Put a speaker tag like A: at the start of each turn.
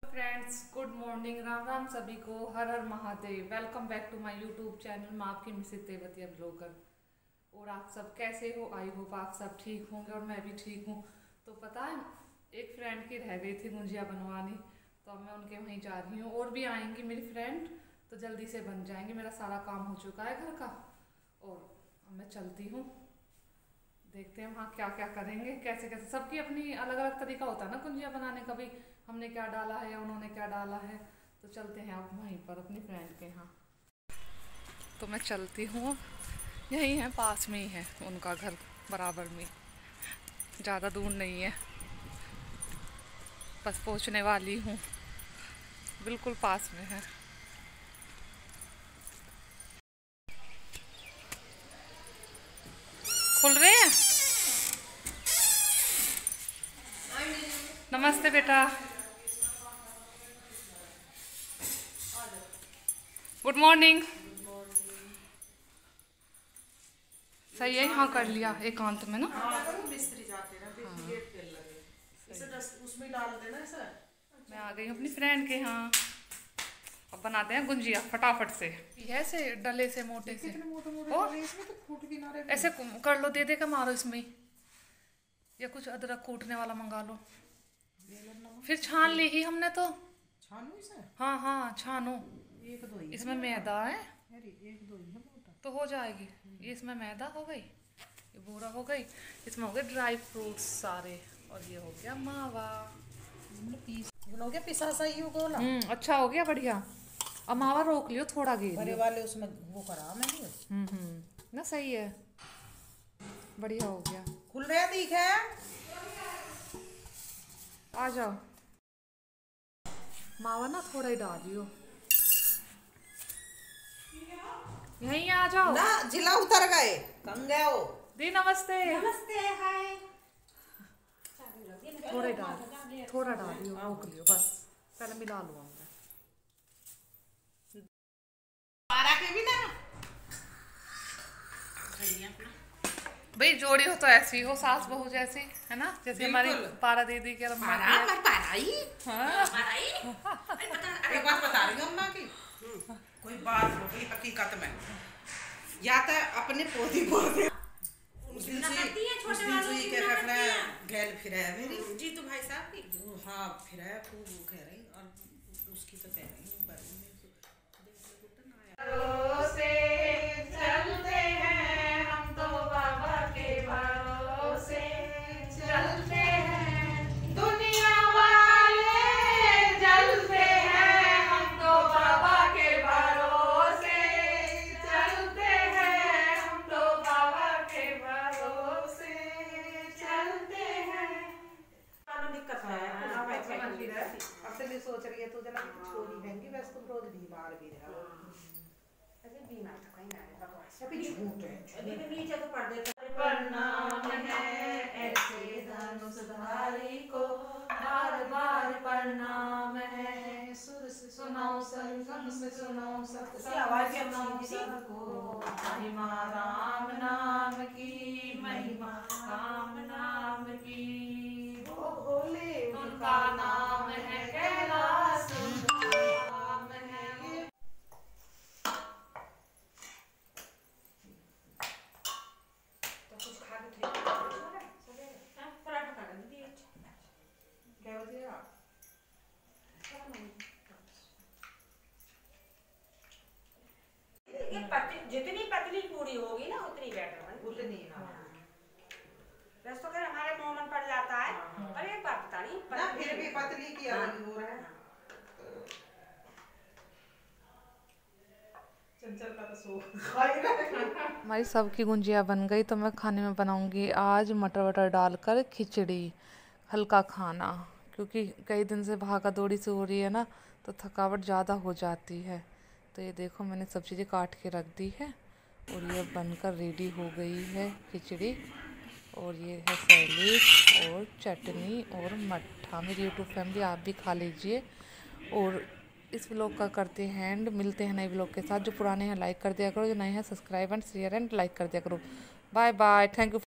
A: Friends, good morning. Ram Ram सभी को। Har Har Mahadev. Welcome back to my YouTube channel. मैं आपकी मिसेज तेवतिया ब्लॉगर। और आप सब कैसे हो? आई होप आप सब ठीक होंगे और मैं भी ठीक हूँ। तो पता है, एक फ्रेंड की रह गई थी गुंजिया बनवानी, तो अब मैं उनके वहीं जा रही हूँ। और भी आएंगी मेरी फ्रेंड, तो जल्दी से बन जाएंगे। मेरा सारा काम हो चुका है घर का, और अब मैं चलती हूँ। देखते हैं वहाँ क्या क्या करेंगे, कैसे कैसे। सबकी अपनी अलग अलग तरीका होता है ना गुंजिया बनाने का भी। हमने क्या डाला है या उन्होंने क्या डाला है। तो चलते हैं आप वहीं पर अपनी फ्रेंड के यहाँ। तो मैं चलती हूँ, यहीं है, पास में ही है उनका घर, बराबर में, ज़्यादा दूर नहीं है। बस पहुँचने वाली हूँ, बिल्कुल पास में है। खुल रहे हैं। नमस्ते बेटा। Good morning. सही है, यहाँ कर लिया एकांत में ना।
B: मिस्त्री जाते ना, फिर गेट पे लगे इसे उसमें डाल देना ऐसा।
A: मैं आ गई हूँ अपनी फ्रेंड के यहाँ। अब बनाते हैं गुंजिया फटाफट से। ऐसे डले से मोटे से
B: मोटे
A: मोटे
B: इसमें तो फूट भी ना रहे।
A: ऐसे कर लो, दे दे का मारो इसमें, या कुछ अदरक कूटने वाला मंगा लो। फिर छान ली ही हमने तो।
B: छानो इसे।
A: हाँ हाँ छानो।
B: एक दो ही
A: इसमें मैदा है।
B: अरे एक दो ही है मोटा
A: तो हो जाएगी। ये इसमें मैदा हो गई, ये बूरा हो गई, इसमें हो गए ड्राई फ्रूट्स सारे, और ये हो गया मावा।
B: पीस हो गया, पिसा सही हो गोला।
A: अच्छा हो गया, बढ़िया। अब मावा रोक लियो, थोड़ा घेर
B: बड़े
A: लियो।
B: वाले उसमें वो करा मैंने।
A: ना सही है, बढ़िया हो गया।
B: खुल रहा दिख है।
A: आ जाओ। मावा ना थोड़ा ही डालियो। यहीं आ जाओ
B: ना जिला उतर गए कंगे हो।
A: दी नमस्ते।
B: नमस्ते हाय।
A: थोड़ा डाल, थोड़ा डालियो, रोक लियो बस। पहले मिला लो हमने।
B: पारा के भी ना
A: भाई जोड़ी हो तो ऐसी हो, सास बहू जैसी, है ना? जैसे हमारी पारा दीदी के
B: एक बात बता रही हूँ अम्मा की। कोई बात हो गई हकीकत में, या तो अपने पोती पोते घेर फिर है मेरी जी। तो भाई साहब की हाँ फिर है खूब कह रही, और उसकी तो कह रही हूँ
A: चलते हैं हम तो बाबा के भरोसे, चलते हैं दुनिया वाले, चलते हैं हम तो बाबा के भरोसे, चलते हैं हम तो बाबा के भरोसे, चलते हैं।
B: दिक्कत है। अब तो मैं सोच रही है तू जना छोरी बहंगी, बस तुम रोज बीमार भी रहो। अरे बीमार तो कहीं ना है, बकवास अभी झूठ है। अभी तो नीचे तो पढ़ देता।
A: प्रणाम है ऐसे धनुषधारी को, बार बार प्रणाम है। सुर से सुनाओ सरगम से सुनाओ सत सुनाओ सबको। महिमा राम नाम की, महिमा राम नाम की, वो भोले उनका नाम है कैलाश, नाम है।
C: जितनी पतली पूरी होगी ना उतनी बेटर बन
B: उतनी हाँ।
C: बस तो कर हमारे मुंह में पड़ जाता है। और एक बात पता नहीं
B: ना फिर भी पतली की अलग हो रहा है। चंचल का तो सो
A: हमारी सबकी गुंजिया बन गई, तो मैं खाने में बनाऊंगी आज मटर वटर डालकर खिचड़ी, हल्का खाना, क्योंकि कई दिन से भागा दौड़ी से हो रही है ना, तो थकावट ज़्यादा हो जाती है। तो ये देखो मैंने सब चीज़ें काट के रख दी है, और ये बनकर रेडी हो गई है खिचड़ी। और ये है सैलेड और चटनी और मट्ठा। मेरी यूट्यूब फैमिली आप भी खा लीजिए। और इस व्लॉग का करते हैं एंड, मिलते हैं नए व्लॉग के साथ। जो पुराने हैं लाइक कर दिया करो, जो नए हैं subscribe and share and like कर दिया करो। Bye bye, thank you.